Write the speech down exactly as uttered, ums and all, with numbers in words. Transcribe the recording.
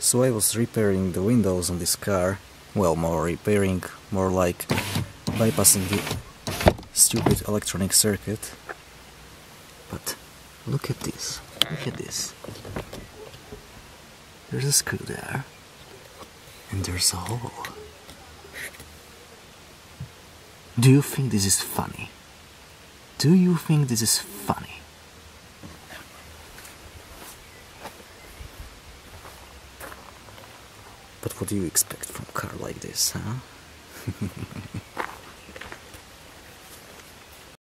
So I was repairing the windows on this car. Well, more repairing, more like bypassing the stupid electronic circuit. But look at this, look at this. There's a screw there, and there's a hole. Do you think this is funny? Do you think this is funny? But what do you expect from a car like this, huh?